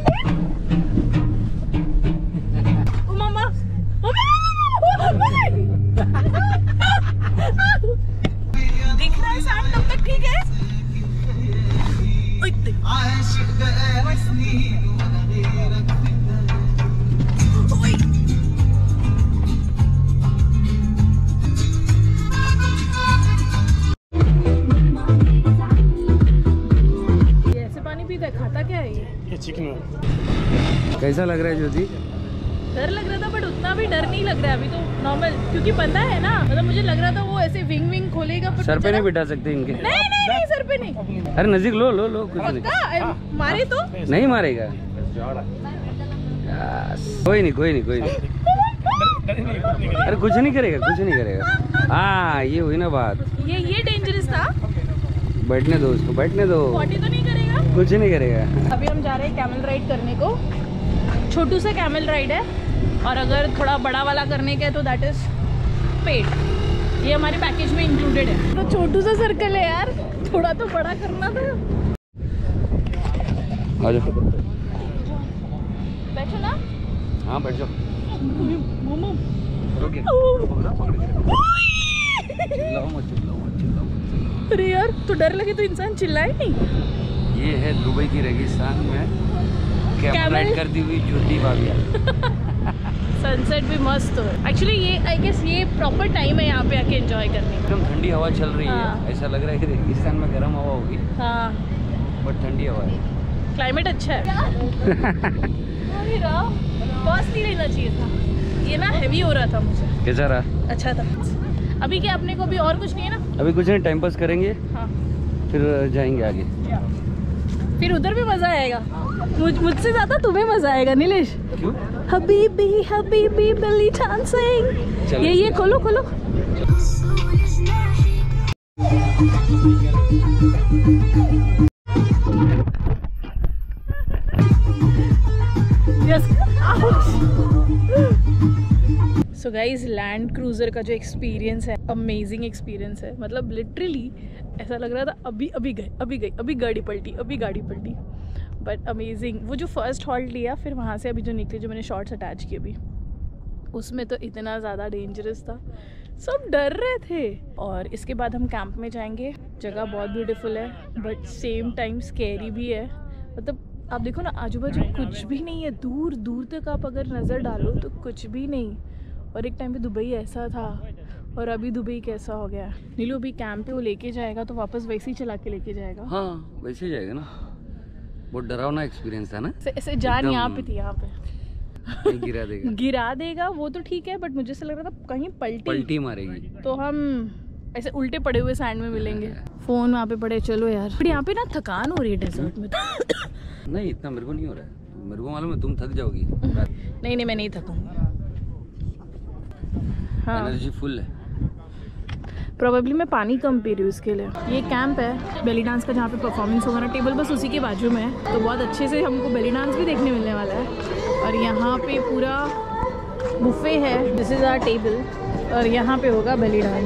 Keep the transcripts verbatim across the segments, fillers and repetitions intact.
मामा दिख रहा है सैंड तब तक ठीक है। खाता क्या है ये? ये चिकन है। कैसा लग रहा है ज्योति? डर लग रहा था बट उतना भी डर नहीं लग रहा है अभी तो नॉर्मल, क्योंकि पता है ना, मतलब मुझे लग रहा था वो ऐसे विंग विंग खोलेगा। सर पे नहीं बिठा सकते इनके? नहीं नहीं नहीं सर पे नहीं। अरे नजदीक लो लो लो, कुछ नहीं मारे तो नहीं मारेगा। कोई नहीं कोई नहीं कोई नहीं, अरे कुछ नहीं करेगा कुछ नहीं करेगा। हाँ ये हुई ना बात, ये ये डेंजरस था। बैठने दो उसको, बैठने दो, पॉटी तो नहीं करेगा, कुछ नहीं करेगा। अभी हम जा रहे हैं कैमल राइड करने को। छोटू सा कैमल राइड है, और अगर थोड़ा बड़ा वाला करने का है तो दैट इज पेड। ये हमारे पैकेज में इंक्लूडेड है। तो छोटू सा सर्कल है यार, थोड़ा तो बड़ा करना था। आ जाओ, बैठो ना। हाँ बैठ जाओ। अरे यार तो डर लगे तो इंसान चिल्लाए नहीं। ये है दुबई की रेगिस्तान में कैमल राइड करती हुई ज्योति भाभी। सनसेट भी मस्त हो। एक्चुअली ये आई गेस ये प्रॉपर टाइम है यहाँ पे आके एंजॉय करने का। एकदम ठंडी हवा चल रही हाँ। है, ऐसा लग रहा है कि रेगिस्तान में गर्म हवा होगी। हाँ बट ठंडी हवा है, क्लाइमेट अच्छा है। बॉस नहीं लेना चाहिए था, ये ना हैवी हो रहा था मुझे। कैसा रहा? अच्छा था। अभी क्या अपने को भी और कुछ नहीं है ना? अभी कुछ नहीं, टाइम पास करेंगे। हाँ। फिर जाएंगे आगे, फिर उधर भी मजा आएगा। मुझ मुझसे ज्यादा तुम्हें मजा आएगा नीलेश। क्यों? हबीबी हबीबी बेली डांसिंग। ये ये खोलो खोलो। Yes. So guys land cruiser का जो एक्सपीरियंस है, अमेजिंग एक्सपीरियंस है। मतलब लिटरली ऐसा लग रहा था अभी अभी गए अभी गई अभी गाड़ी पलटी अभी गाड़ी पलटी बट अमेजिंग। वो जो फर्स्ट हॉल्ट लिया, फिर वहाँ से अभी जो निकले, जो मैंने शॉर्ट्स अटैच किए अभी, उसमें तो इतना ज़्यादा डेंजरस था, सब डर रहे थे। और इसके बाद हम कैंप में जाएंगे। जगह बहुत ब्यूटीफुल है बट सेम टाइम स्कैरी भी है। मतलब आप देखो ना, आजू बाजू कुछ भी नहीं है, दूर दूर तक आप अगर नज़र डालो तो कुछ भी नहीं। और एक टाइम पे दुबई ऐसा था और अभी दुबई कैसा हो गया। नीलू अभी कैंप पे वो लेके जाएगा तो वापस वैसे ही चला के लेके जाएगा। हाँ वैसे ही जाएगा ना। बहुत डरावना एक्सपीरियंस था ना। ऐसे जान यहाँ पे थी, यहाँ पे गिरा देगा गिरा देगा वो तो ठीक है, बट मुझे ऐसा लग रहा था कहीं पलटी पलटी मारेगी तो हम ऐसे उल्टे पड़े हुए सैंड में मिलेंगे। फोन वहाँ पे पड़े। चलो यार, पर यहाँ पे ना थकान हो रही है डेजर्ट में। नहीं इतना मेरे को नहीं हो रहा है, मेरे को मालूम है तुम थक जाओगी। नहीं नहीं मैं नहीं थकूंगी। हाँ एनर्जी फुल है। प्रोबेबली मैं पानी कम पी रही हूँ इसके लिए। ये कैंप है बेली डांस का, जहाँ पे परफॉर्मेंस होगा ना, टेबल बस उसी के बाजू में है, तो बहुत अच्छे से हमको बेली डांस भी देखने मिलने वाला है। और यहाँ पे पूरा बुफे है, दिस इज़ आवर टेबल, और यहाँ पे होगा belly dance.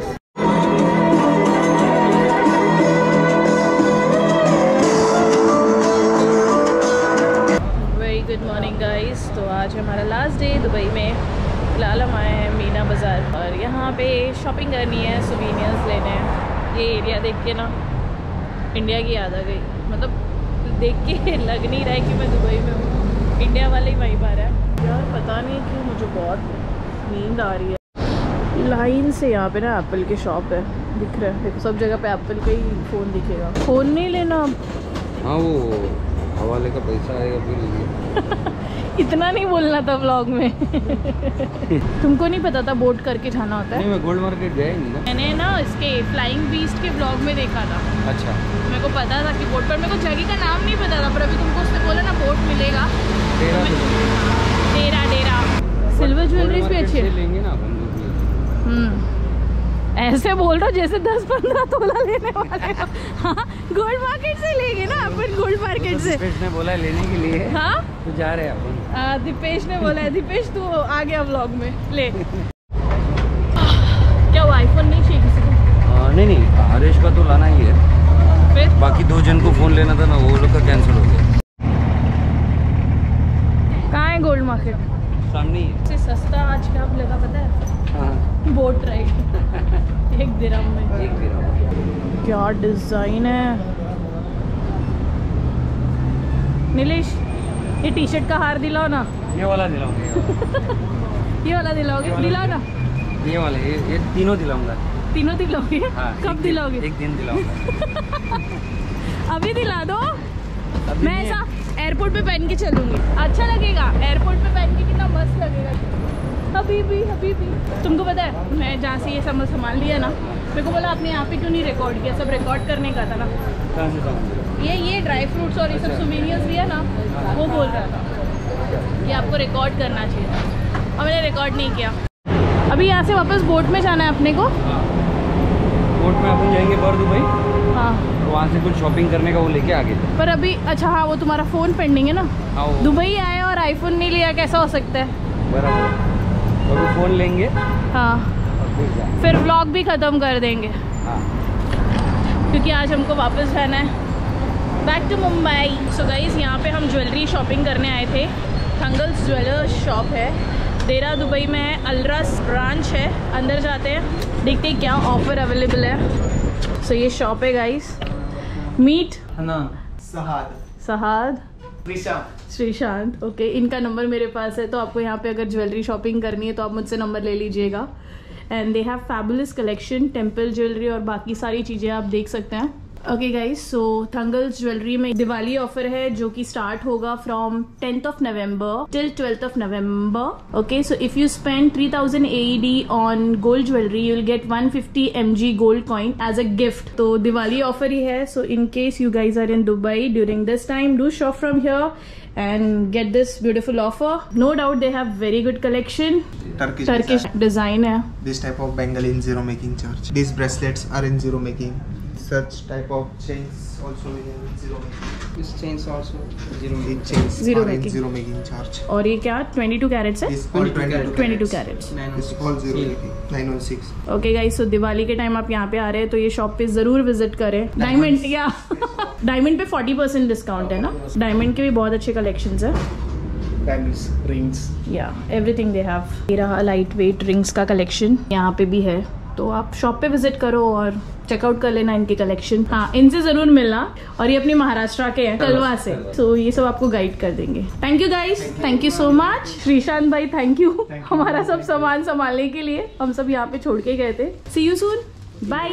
Very good morning guys. तो आज हमारा लास्ट डे दुबई में। फिलहाल हम आए हैं मीना बाज़ार और यहाँ पे शॉपिंग करनी है, सोवेनियर्स लेने हैं। ये एरिया देख के ना इंडिया की याद आ गई। मतलब देख के लग नहीं रहा है कि मैं दुबई में हूँ, इंडिया वाले ही वाइब आ रहा है यार। पता नहीं क्यों मुझे बहुत नींद आ रही है। लाइन से यहाँ पे ना एप्पल की शॉप है, दिख रहा है देखो, सब जगह पे एप्पल का ही फ़ोन दिखेगा। फ़ोन नहीं लेना। हाँ वो हवाले का पैसा आएगा फिर। इतना नहीं बोलना था व्लॉग में। तुमको नहीं पता था बोट करके जाना होता है? नहीं मैं गोल्ड मार्केट गया ही नहीं ना। मैंने ना इसके फ्लाइंग बीस्ट के व्लॉग में देखा था। अच्छा। मेरे को पता था कि बोट, पर मेरे को जगह का नाम नहीं पता था। पर अभी तुमको उसने बोला ना बोट मिलेगा। डेरा डेरा डेरा सिल्वर ज्वेलरीज भी अच्छी है। लेंगे ना अपन। हम्म ऐसे बोल रहा जैसे दस पंद्रह तोला लेने वाले हो। हाँ गोल्ड मार्केट से लेंगे ना अपन, गोल्ड मार्केट से। दीपेश ने बोला लेने के लिए। हाँ तो जा रहे हैं अपन। दीपेश ने बोला है। दीपेश तू आ गया व्लॉग में, ले। क्या वो आईफोन नहीं चाहिए किसी को? आ, नहीं नहीं हरेश का तो लाना ही है। फिर बाकी दो जन को फोन लेना था ना, वो लोग का कैंसिल हो गया। मार्केट सामने ही है। से सस्ता आज क्या लगा पता है? हाँ बोट राइड एक दिरहम में। एक दिरहम। क्या डिज़ाइन है। नीलेश ये टी शर्ट का हार दिलाओ ना। ये वाला दिलाऊंगा। ये वाला दिलाओगे? दिलाओ ना। ये वाले ये, ये तीनों दिलाऊंगा। तीनों दिलाओगे? हाँ, कब दिलाओगे? एक दिन दिलाऊंगा। अभी दिला दो। अभी मैं ऐसा एयरपोर्ट पे पहन के चलूंगी, अच्छा लगेगा। एयरपोर्ट पे पहन के कितना मस्त लगेगा। अभी भी अभी भी तुमको पता है मैं जहाँ से ये सब संभाल लिया ना, मेरे को बोला आपने यहाँ पे क्यों नहीं रिकॉर्ड किया? सब रिकॉर्ड करने का था ना। कहाँ से जाऊँगा? ये ये ड्राई फ्रूट्स और ये सब सोवेनियर्स लिया ना, वो बोल रहा था कि आपको रिकॉर्ड करना चाहिए था और मैंने रिकॉर्ड नहीं किया। अभी यहाँ से वापस बोट में जाना है अपने को। बोट में अपन जाएंगे बर दुबई, हाँ वहाँ से कुछ शॉपिंग करने का वो लेके आगे। पर अभी अच्छा हाँ वो तुम्हारा फ़ोन पेंडिंग है ना। हाँ दुबई आए और आईफोन नहीं लिया, कैसा हो सकता है? बराबर। और वो फ़ोन लेंगे हाँ और फिर जाएंगे। फिर व्लॉग भी ख़त्म कर देंगे हाँ क्योंकि आज हमको वापस जाना है back to Mumbai. So guys यहाँ पे हम ज्वेलरी शॉपिंग करने आए थे। थंगल्स ज्वेलर्स शॉप है, देरा दुबई में है, अलरस ब्रांच है। अंदर जाते हैं, देखते हैं क्या ऑफर अवेलेबल है। सो so, ये शॉप है guys. Meet Sahad Sahad Sreesanth Sreesanth okay, इनका नंबर मेरे पास है, तो आपको यहाँ पे अगर ज्वेलरी शॉपिंग करनी है तो आप मुझसे नंबर ले लीजिएगा। And they have fabulous collection, temple jewellery और बाकी सारी चीज़ें आप देख सकते हैं। Okay guys, so Thangals jewellery में दिवाली ऑफर है जो कि स्टार्ट होगा from tenth of November till twelfth of November. Okay, so if you spend three thousand A E D on gold jewellery you will get one fifty M G gold coin as a gift. तो Diwali offer ही है। सो in case you guys are in Dubai during this time, do shop from here and get this beautiful offer. No doubt they have very good collection. Turkish, Turkish design. design hai. This type of bangle in zero making charge. These bracelets are in zero making. Such type of chains also in zero making. This chains also zero These chains Zero are in making. zero making charge. और ये क्या twenty-two carats है? This all twenty-two twenty-two carats. carats. This all zero making. nine one six. Okay guys, so Diwali के time आप यहाँ पे आ रहे हैं तो ये शॉप पे जरूर विजिट करें। डायमंड या डायमंड पे फोर्टी परसेंट डिस्काउंट है ना। डायमंड के भी बहुत अच्छे कलेक्शंस है। Bangles, rings. या एवरीथिंग दे हैव। ये रहा लाइट वेट रिंग्स का कलेक्शन यहाँ पे भी है, तो आप शॉप पे विजिट करो और चेकआउट कर लेना इनके कलेक्शन। हाँ, इनसे जरूर मिलना। और ये अपनी महाराष्ट्र के हैं, कलवा से, तो ये सब आपको गाइड कर देंगे। Thank you guys, thank you so much. Sreesanth भाई थैंक यू हमारा सब सामान संभालने के लिए। हम सब यहाँ पे छोड़ के गए थे। See you soon, bye.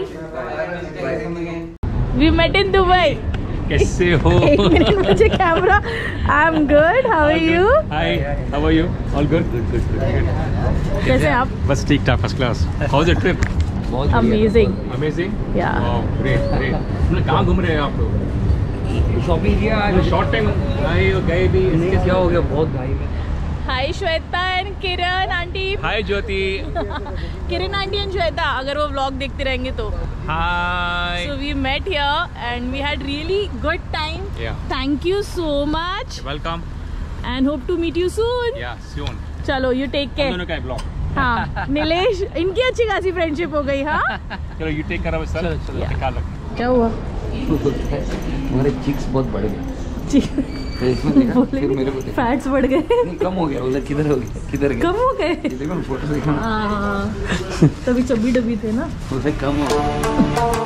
We met in Dubai. कैसे हो? एक मिनट मुझे camera. I am good, how are you? Hi, how are you? All good? Good good good. कैसे आप? बस ठीक ठाक, first class. How is the trip? बहुत amazing. Amazing. Yeah great great. मतलब कहाँ घूम रहे हैं आप लोग? शॉपिंग किया आज। शॉर्ट टाइम आए और गए भी। इसके क्या हो गया, बहुत भाई में। Hi Shweta and Kiran aunty. Hi Jyoti. Kiran aunty and Shweta, अगर वो व्लॉग देखते रहेंगे तो। Hi. So we met here and we had really good time. Yeah. Thank you so much welcome. and hope to meet you soon. या सून। चलो, you take care. दोनों का blog. हाँ, नीलेश, इनकी अच्छी खासी फ्रेंडशिप हो गई। हाँ, चलो यू टेक केयर ऑफ चलो, योरसेल्फ। चलो। ख्याल रखना। क्या हुआ? हमारे चिक्स बहुत बढ़ गए। तो इसमें देखा, फिर मेरे को देखा। फैट्स बढ़ गए। नहीं, कम हो गया। बोला किधर हो गया, किधर गया? कम हो गए। ये देखो ना, फोटो देखो ना। हाँ, तभी चब्बी डब्बी थे ना। उसे कम हो गया।